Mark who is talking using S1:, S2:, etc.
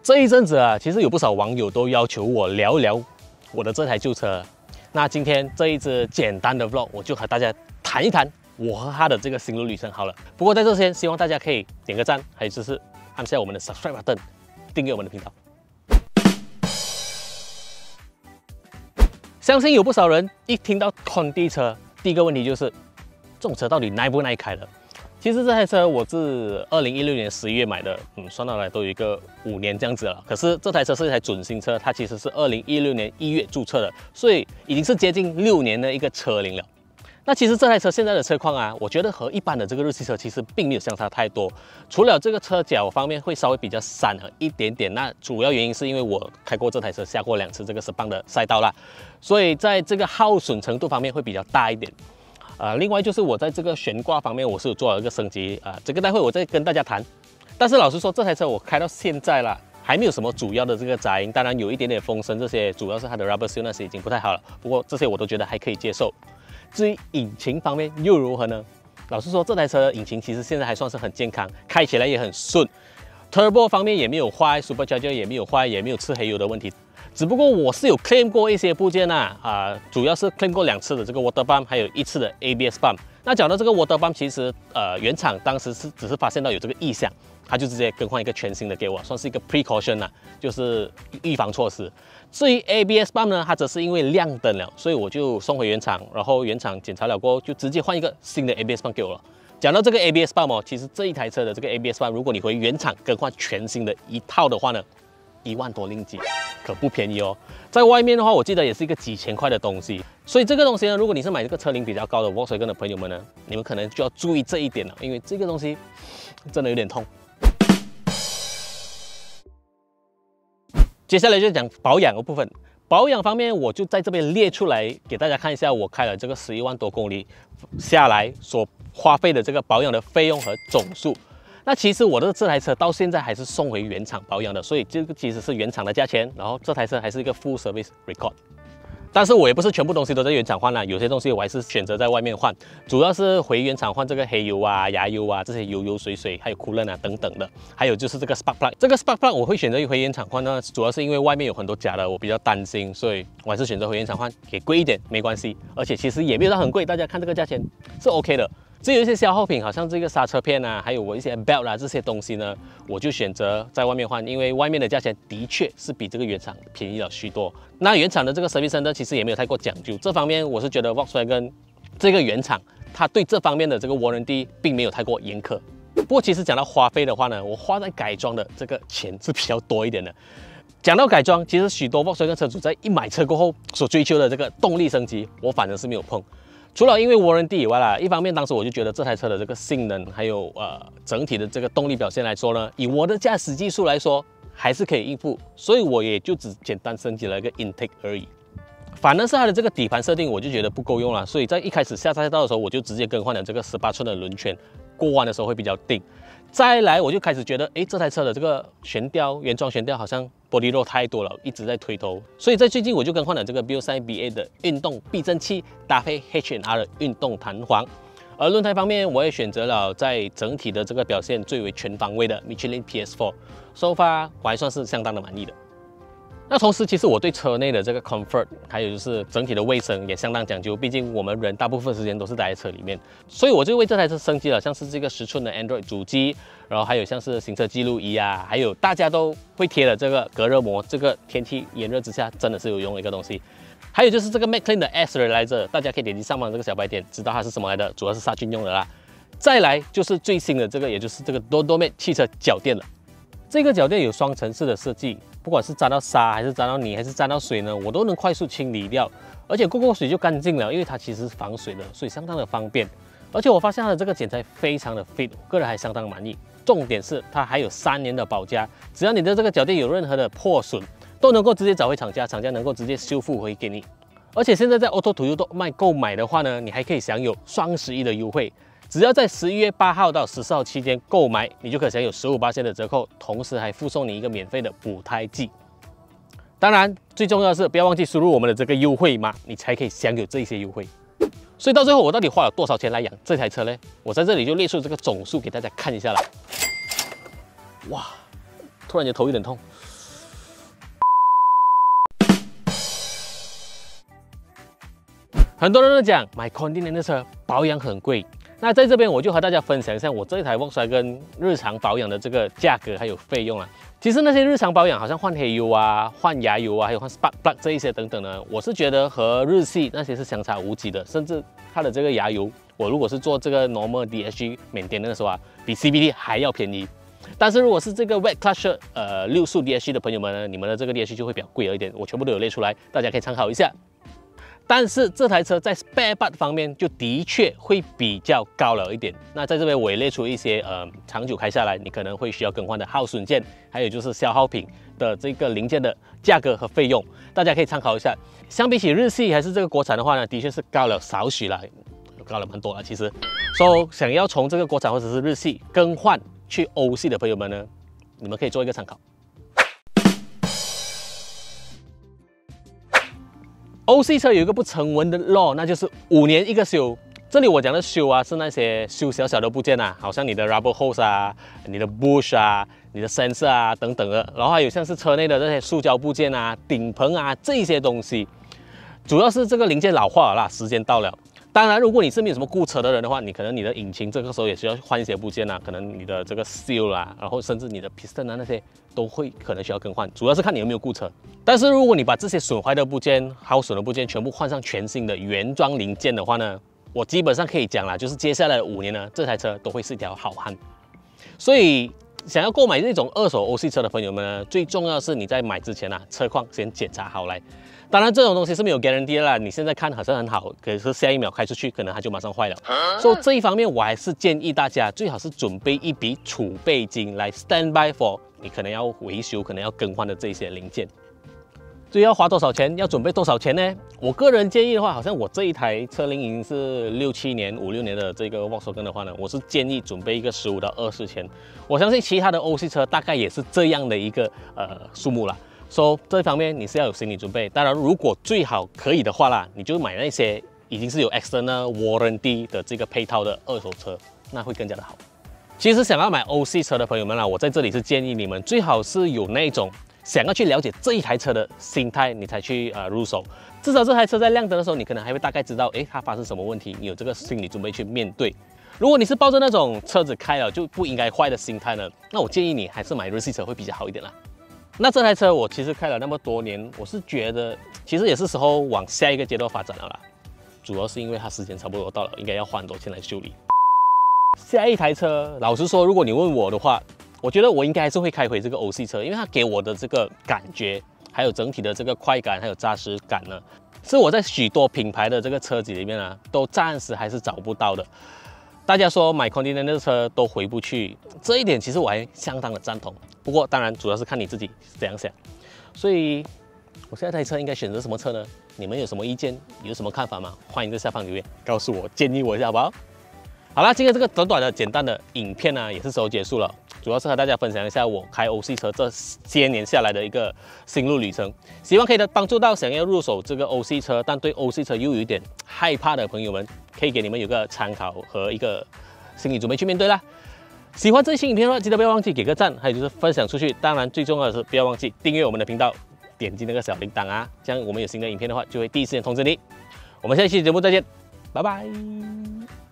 S1: 这一阵子啊，其实有不少网友都要求我聊一聊我的这台旧车。那今天这一支简单的 vlog， 我就和大家谈一谈我和它的这个心路旅程好了。不过在这前，希望大家可以点个赞，还有就是按下我们的 subscribe button， 订阅我们的频道。相信有不少人一听到Conti车，第一个问题就是这种车到底耐不耐开了？其实这台车我是2016年11月买的，算到来都有一个5年这样子了。可是这台车是一台准新车，它其实是2016年1月注册的，所以已经是接近6年的一个车龄了。那其实这台车现在的车况啊，我觉得和一般的这个日系车其实并没有相差太多，除了这个车脚方面会稍微比较闪了一点点。那主要原因是因为我开过这台车，下过2次这个10磅的赛道啦，所以在这个耗损程度方面会比较大一点。另外就是我在这个悬挂方面，我是有做了一个升级这个待会我再跟大家谈。但是老实说，这台车我开到现在啦，还没有什么主要的这个杂音，当然有一点点风声，这些主要是它的 rubber seal 那些已经不太好了，不过这些我都觉得还可以接受。至于引擎方面又如何呢？老实说，这台车的引擎其实现在还算是很健康，开起来也很顺。Turbo 方面也没有坏 ，Supercharger 也没有坏，也没有吃黑油的问题。只不过我是有 claim 过一些部件主要是 claim 过2次的这个 water pump， 还有1次的 ABS pump。那讲到这个 water pump， 其实原厂当时只是发现到有这个异响，他就直接更换一个全新的给我，算是一个 precaution 就是预防措施。至于 ABS pump 呢，它则是因为亮灯了，所以我就送回原厂，然后原厂检查了过后就直接换一个新的 ABS pump 给我了。讲到这个 ABS pump其实这一台车的这个 ABS pump， 如果你回原厂更换全新的一套的话呢，1万多令吉，可不便宜哦。在外面的话，我记得也是一个几千块的东西。所以这个东西呢，如果你是买这个车龄比较高的 Volkswagen 的朋友们呢，你们可能就要注意这一点了，因为这个东西真的有点痛。接下来就讲保养的部分。保养方面，我就在这边列出来给大家看一下，我开了这个11万多公里下来所花费的这个保养的费用和总数。那其实我的这台车到现在还是送回原厂保养的，所以这个其实是原厂的价钱，然后这台车还是一个 full service record。但是我也不是全部东西都在原厂换啦，有些东西我还是选择在外面换，主要是回原厂换这个黑油牙油这些油水，还有coolant等等的，还有就是这个 spark plug。这个 spark plug 我会选择回原厂换呢，主要是因为外面有很多假的，我比较担心，所以我还是选择回原厂换，给贵一点没关系，而且其实也没有到很贵，大家看这个价钱是 OK 的。至于一些消耗品，好像这个刹车片还有我一些 belt 这些东西呢，我就选择在外面换，因为外面的价钱的确是比这个原厂便宜了许多。那原厂的这个 service center 其实也没有太过讲究，这方面我是觉得 Volkswagen 这个原厂，它对这方面的这个 warranty 并没有太过严苛。不过其实讲到花费的话呢，我花在改装的这个钱是比较多一点的。讲到改装，其实许多 Volkswagen 车主在一买车过后所追求的这个动力升级，我反正是没有碰。除了因为 warranty 以外啦，一方面当时我就觉得这台车的这个性能还有整体的这个动力表现来说呢，以我的驾驶技术来说还是可以应付，所以我也就只简单升级了一个 intake 而已。反而是它的这个底盘设定我就觉得不够用了，所以在一开始下赛道的时候我就直接更换了这个18寸的轮圈，过弯的时候会比较定。再来我就开始觉得，这台车的这个悬吊原装悬吊好像玻璃肉太多了，一直在推头，所以在最近我就更换了这个 Bilstein BA 的运动避震器，搭配 H&R 的运动弹簧。而轮胎方面，我也选择了在整体的这个表现最为全方位的 Michelin PS4，so far 我还算是相当的满意的。那同时，其实我对车内的这个 comfort， 还有就是整体的卫生也相当讲究，毕竟我们人大部分时间都是待在车里面，所以我就为这台车升级了，像是这个10寸的 Android 主机，然后还有像是行车记录仪还有大家都会贴的这个隔热膜，这个天气炎热之下真的是有用的一个东西。还有就是这个 McLaren 的 S Realizer， 大家可以点击上方这个小白点，知道它是什么来的，主要是杀菌用的啦。再来就是最新的这个，也就是这个 Dodomet 汽车脚垫了。这个脚垫有双层式的设计，不管是沾到沙还是沾到泥还是沾到水呢，我都能快速清理掉，而且过水就干净了，因为它其实是防水的，所以相当的方便。而且我发现它的这个剪裁非常的 fit， 我个人还相当满意。重点是它还有3年的保价，只要你的这个脚垫有任何的破损，都能够直接找回厂家，厂家能够直接修复回给你。而且现在在 Auto to You 卖购买的话呢，你还可以享有双11的优惠。只要在11月8号到14号期间购买，你就可以享有15% 的折扣，同时还附送你一个免费的补胎剂。当然，最重要的是不要忘记输入我们的这个优惠码，你才可以享有这些优惠。所以到最后，我到底花了多少钱来养这台车呢？我在这里就列出这个总数给大家看一下了。哇，突然间头有点痛。 很多人都讲买 Continental 的车保养很贵，那在这边我就和大家分享一下我这一台 Volkswagen 日常保养的这个价格还有费用啊。其实那些日常保养，好像换黑油啊、换牙油啊，还有换 spark plug 这一些等等呢，我是觉得和日系那些是相差无几的，甚至它的这个牙油，我如果是做这个 normal DSG 缅甸的时候啊，比 CVT 还要便宜。但是如果是这个 wet clutch 6速 DSG 的朋友们呢，你们的这个 DSG 就会比较贵了一点，我全部都有列出来，大家可以参考一下。但是这台车在 spare part 方面就的确会比较高了一点。那在这边我也列出一些长久开下来你可能会需要更换的耗损件，还有就是消耗品的这个零件的价格和费用，大家可以参考一下。相比起日系还是这个国产的话呢，的确是高了少许啦，高了蛮多了其实。想要从这个国产或者是日系更换去欧系的朋友们呢，你们可以做一个参考。欧系车有一个不成文的 law， 那就是5年一个修。这里我讲的修啊，是那些修小小的部件啊，好像你的 rubber hose 啊、你的 bush 啊、你的 sensor 啊等等的。然后还有像是车内的这些塑胶部件啊、顶棚啊这些东西，主要是这个零件老化了啦，时间到了。当然，如果你是没有什么顾车的人的话，你可能你的引擎这个时候也需要换一些部件啊，可能你的这个 seal 啦，然后甚至你的 piston 啊那些都会可能需要更换，主要是看你有没有顾车。但是如果你把这些损坏的部件、耗损的部件全部换上全新的原装零件的话呢，我基本上可以讲啦，就是接下来的5年呢，这台车都会是一条好汉。所以想要购买这种二手欧系车的朋友们呢，最重要的是你在买之前啊，车况先检查好来。当然，这种东西是没有 guarantee 的啦。你现在看好像很好，可是下一秒开出去，可能它就马上坏了。所以这一方面，我还是建议大家最好是准备一笔储备金来 stand by for 你可能要维修、可能要更换的这些零件。至于要花多少钱，要准备多少钱呢？我个人建议的话，好像我这一台车龄已经是6、7年、5、6年的这个 Volkswagen 的话呢，我是建议准备一个15到20千。我相信其他的欧系车大概也是这样的一个数目啦。所以这一方面你是要有心理准备。当然，如果最好可以的话啦，你就买那些已经是有 external warranty 的这个配套的二手车，那会更加的好。其实想要买欧系车的朋友们啦，我在这里是建议你们最好是有那种想要去了解这一台车的心态，你才去入手。至少这台车在亮灯的时候，你可能还会大概知道，它发生什么问题，你有这个心理准备去面对。如果你是抱着那种车子开了就不应该坏的心态呢，那我建议你还是买日系车会比较好一点啦。那这台车我其实开了那么多年，我是觉得其实也是时候往下一个阶段发展了啦。主要是因为它时间差不多到了，应该要花很多钱来修理。下一台车，老实说，如果你问我的话，我觉得我应该还是会开回这个欧系车，因为它给我的这个感觉，还有整体的这个快感，还有扎实感呢，是我在许多品牌的这个车子里面啊，都暂时还是找不到的。大家说买 Continental 车都回不去，这一点其实我还相当的赞同。不过当然主要是看你自己怎样想。所以我下一台车应该选择什么车呢？你们有什么意见？有什么看法吗？欢迎在下方留言告诉我，建议我一下好不好？好啦，今天这个短短的简单的影片呢，也是时候结束了。主要是和大家分享一下我开欧系车这些年下来的一个心路旅程，希望可以帮助到想要入手这个欧系车，但对欧系车又有一点害怕的朋友们，可以给你们有个参考和一个心理准备去面对啦。喜欢这期影片的话，记得不要忘记给个赞，还有就是分享出去。当然最重要的是不要忘记订阅我们的频道，点击那个小铃铛啊，这样我们有新的影片的话就会第一时间通知你。我们下期节目再见，拜拜。